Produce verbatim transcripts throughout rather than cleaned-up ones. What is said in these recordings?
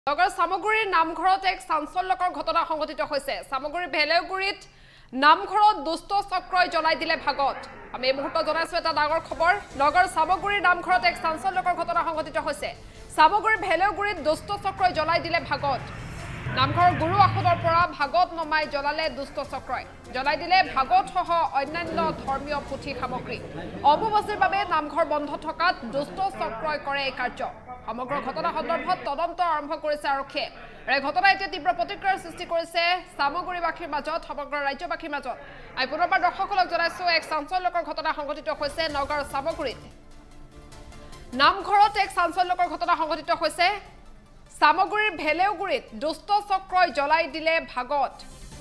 নগৰ সামগ্ৰীৰ নামঘৰত এক চাঞ্চল্যকৰ ঘটনা সংঘটিত হৈছে। সামগ্ৰী ভেলেগুৰিত নামঘৰত দুষ্ট চক্ৰই জ্বলাই দিলে ভাগত। আমি এই মুহূৰ্তত জনাইছো এটা ডাঙৰ খবৰ। নগৰ সামগ্ৰীৰ নামঘৰত এক চাঞ্চল্যকৰ ঘটনা সংঘটিত হৈছে। সামগ্ৰী ভেলেগুৰিত দুষ্ট চক্ৰই জ্বলাই দিলে ভাগত। নামঘৰৰ গুৰু আসনৰ পৰা ভাগত নমাই জ্বলালে দুষ্ট চক্ৰই। জ্বলাই দিলে ভাগত সহ অন্যান্য ধৰ্মীয় পুথি সামগ্ৰী। অম্বুবাচীৰ বাবে নামঘৰ বন্ধ থকাত দুষ্ট চক্ৰই কৰে এই কাৰ্য। সমগ্ৰ ঘটনা সন্দৰ্ভত তদন্ত আৰম্ভ কৰিছে আৰক্ষীয়ে। এই ঘটনাই এতিয়া তীব্ৰ প্ৰতিক্ৰিয়াৰ সৃষ্টি কৰিছে সামগ্ৰীবাসীৰ মাজত, সমগ্ৰ ৰাজ্যবাসীৰ মাজত। আমি পুনৰবাৰ দৰ্শকসকলক জনাইছো এক চাঞ্চল্যকৰ ঘটনা সংঘটিত হৈছে নগৰ সামগ্ৰীত। নামঘৰত এক চাঞ্চল্যকৰ ঘটনা সংঘটিত হৈছে। সামগ্ৰীৰ ভেলেগুৰিত দুষ্ট চক্ৰই জ্বলাই দিলে ভাগত।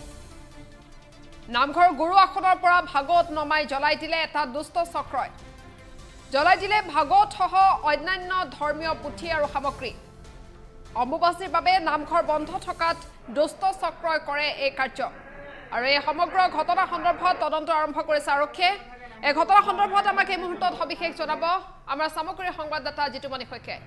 নামঘৰৰ গুৰু আসনৰ পৰা ভাগত নমাই জ্বলাই দিলে এটা দুষ্ট চক্ৰই। জ্বলাই দিলে ভাগত সহ অন্যান্য ধৰ্মীয় পুথি আৰু সামগ্ৰী। অম্বুবাচীৰ বাবে নামঘৰ বন্ধ থকাত দুষ্ট চক্ৰই কৰে এই কাৰ্য। আৰু এই সমগ্ৰ ঘটনা সন্দৰ্ভত তদন্ত আৰম্ভ কৰিছে আৰক্ষীয়ে। এই ঘটনা সন্দৰ্ভত আমাক এই মুহূৰ্তত সবিশেষ জনাব আমাৰ সামগ্ৰীৰ সংবাদদাতা জিতুমণি শইকীয়াই।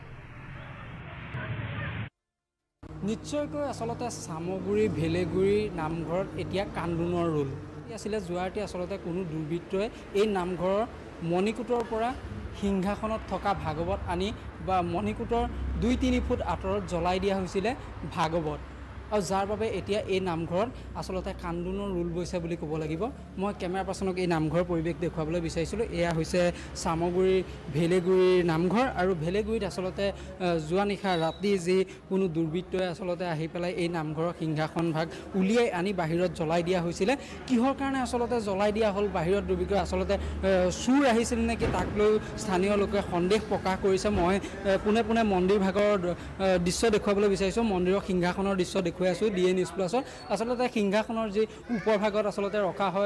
নিশ্চয়কৈ আচলতে সামগ্ৰী ভেলেগুৰি নামঘৰত এতিয়া কান্দোনৰ ৰোল আছিলে। যোৱাৰাতি আচলতে কোনো দুৰ্বৃত্তই এই নামঘৰৰ মণিকূটৰ পৰা সিংহাসনত থকা ভাগৱত আনি বা মণিকূটৰ দুই তিনি ফুট আঁতৰত জ্বলাই দিয়া হৈছিলে ভাগৱত, আৰু যাৰ বাবে এতিয়া এই নামঘৰত আচলতে কান্দোনৰ ৰোল বৈছে বুলি ক'ব লাগিব। মই কেমেৰা পাৰ্চনক এই নামঘৰৰ পৰিৱেশ দেখুৱাবলৈ বিচাৰিছিলোঁ। এয়া হৈছে সামগ্ৰীৰ ভেলেগুৰিৰ নামঘৰ, আৰু ভেলেগুৰিত আচলতে যোৱা নিশা ৰাতি যি কোনো দুৰ্বৃত্তই আচলতে আহি পেলাই এই নামঘৰৰ সিংহাসন ভাগ উলিয়াই আনি বাহিৰত জ্বলাই দিয়া হৈছিলে। কিহৰ কাৰণে আচলতে জ্বলাই দিয়া হ'ল, বাহিৰত দুৰ্বৃত্তই আচলতে চুৰ আহিছিল নেকি তাক লৈ স্থানীয় লোকে সন্দেহ প্ৰকাশ কৰিছে। মই পোনে পোনে মন্দিৰ ভাগৰ দৃশ্য দেখুৱাবলৈ বিচাৰিছোঁ। মন্দিৰৰ সিংহাসনৰ দৃশ্য দেখুৱাই আছোঁ ডি এ নিউজ প্লাছত। আচলতে সিংহাসনৰ যি ওপৰ ভাগত আচলতে ৰখা হয়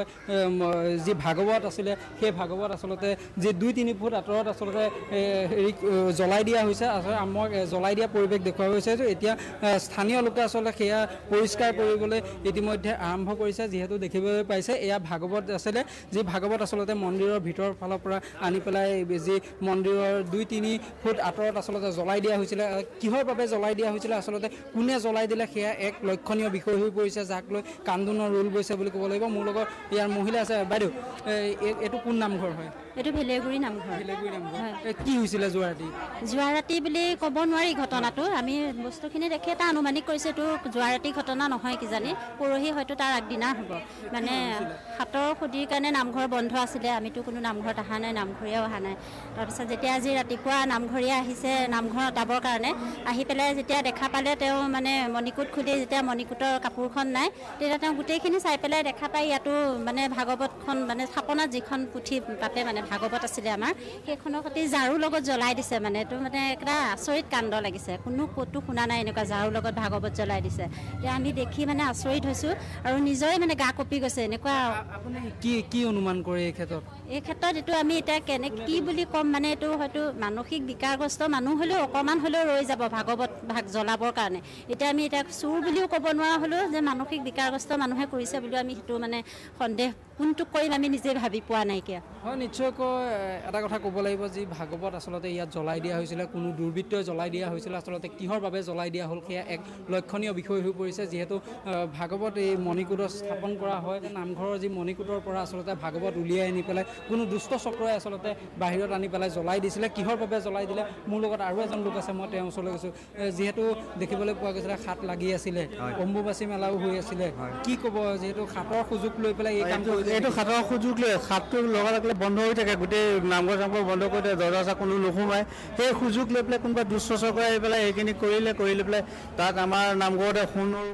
যি ভাগৱত আছিলে, সেই ভাগৱত আচলতে যি দুই তিনি ফুট আঁতৰত আচলতে হেৰি জ্বলাই দিয়া হৈছে। আচলতে আমাক জ্বলাই দিয়া পৰিৱেশ দেখুৱাব বিচাৰিছোঁ। এতিয়া স্থানীয় লোকে আচলতে সেয়া পৰিষ্কাৰ কৰিবলৈ ইতিমধ্যে আৰম্ভ কৰিছে। যিহেতু দেখিবলৈ পাইছে এয়া ভাগৱত আছিলে, যি ভাগৱত আচলতে মন্দিৰৰ ভিতৰৰ ফালৰ পৰা আনি পেলাই যি মন্দিৰৰ দুই তিনি ফুট আঁতৰত আচলতে জ্বলাই দিয়া হৈছিলে। কিহৰ বাবে জ্বলাই দিয়া হৈছিলে, আচলতে কোনে জ্বলাই দিলে সেয়া এক লক্ষণীয় বিষয় হৈ পৰিছে, যাক লৈ কান্দোনৰ ৰোল বৈছে বুলি ক'ব লাগিব। মোৰ লগত ইয়াৰ মহিলা আছে। বাইদেউ, এইটো কোন নামঘৰ হয়? এইটো ভেলেগুৰি নামঘৰ। ভেলেগুৰি নামঘৰ। কি হৈছিলে যোৱা ৰাতি? যোৱা ৰাতি বুলি ক'ব নোৱাৰি ঘটনাটো। আমি বস্তুখিনি দেখি এটা আনুমানিক কৰিছোঁ এইটো যোৱা ৰাতি ঘটনা নহয় কিজানি, পৰহি হয়তো তাৰ আগদিনা হ'ব। মানে হাতৰ সুদিৰ কাৰণে নামঘৰ বন্ধ আছিলে। আমিতো কোনো নামঘৰত অহা নাই, নামঘৰীয়াও অহা নাই। তাৰপিছত যেতিয়া আজি ৰাতিপুৱা নামঘৰীয়া আহিছে নামঘৰ অঁতাবৰ কাৰণে, আহি পেলাই যেতিয়া দেখা পালে তেওঁ মানে মণিকূট খুলি যেতিয়া মণিকূটৰ কাপোৰখন নাই, তেতিয়া তেওঁ গোটেইখিনি চাই পেলাই দেখা পাই ইয়াতো মানে ভাগৱতখন মানে স্থাপনাত যিখন পুথি তাতে মানে ভাগৱত আছিলে আমাৰ, সেইখনৰ সৈতে ঝাৰুৰ লগত জ্বলাই দিছে। মানে এইটো মানে এটা আচৰিত কাণ্ড লাগিছে। কোনো ক'তো শুনা নাই এনেকুৱা ঝাৰুৰ লগত ভাগৱত জ্বলাই দিছে। এতিয়া আমি দেখি মানে আচৰিত হৈছোঁ আৰু নিজৰে মানে গা কঁপি গৈছে। এনেকুৱা আপুনি কি কি অনুমান কৰে এই ক্ষেত্ৰত? এই ক্ষেত্ৰত এইটো আমি এতিয়া কেনে কি বুলি ক'ম, মানে এইটো হয়তো মানসিক বিকাৰগ্ৰস্ত মানুহ হ'লেও অকণমান হ'লেও ৰৈ যাব ভাগৱত ভাগ জ্বলাবৰ কাৰণে। এতিয়া আমি এতিয়া চুৰ বুলিও ক'ব নোৱাৰা হ'লেও যে মানসিক বিকাৰগ্ৰস্ত মানুহে কৰিছে বুলিও আমি সেইটো মানে সন্দেহ কোনটোক কৰিম আমি নিজে ভাবি পোৱা নাইকিয়া। হয়, নিশ্চয়কৈ এটা কথা ক'ব লাগিব, যি ভাগৱত আচলতে ইয়াত জ্বলাই দিয়া হৈছিলে, কোনো দুৰ্বৃত্তই জ্বলাই দিয়া হৈছিলে। আচলতে কিহৰ বাবে জ্বলাই দিয়া হ'ল সেয়া এক লক্ষণীয় বিষয় হৈ পৰিছে। যিহেতু ভাগৱত এই মণিকূটত স্থাপন কৰা হয়, নামঘৰৰ যি মণিকূটৰ পৰা আচলতে ভাগৱত উলিয়াই আনি পেলাই কোনো দুষ্ট চক্ৰই আচলতে বাহিৰত আনি পেলাই জ্বলাই দিছিলে। কিহৰ বাবে জ্বলাই দিলে, মোৰ লগত আৰু এজন লোক আছে, মই তেওঁৰ ওচৰলৈ গৈছোঁ। যিহেতু দেখিবলৈ পোৱা গৈছিলে হাত লাগি আছিলে, অম্বুবাচী মেলাও হৈ আছিলে, কি ক'ব? যিহেতু হাতৰ সুযোগ লৈ পেলাই এই কামটো, এইটো হাতৰ সুযোগ লৈ হাতটো লগা লাগিলে বন্ধ হৈ থাকে, গোটেই নামঘৰ চামঘৰ বন্ধ কৰি দিয়ে, দৰ্জা চা কোনো নোসোমায়। সেই সুযোগ লৈ পেলাই কোনোবা দুষ্ট চক্ৰই আহি পেলাই এইখিনি কৰিলে, কৰি লৈ পেলাই তাত আমাৰ নামঘৰতে সোণ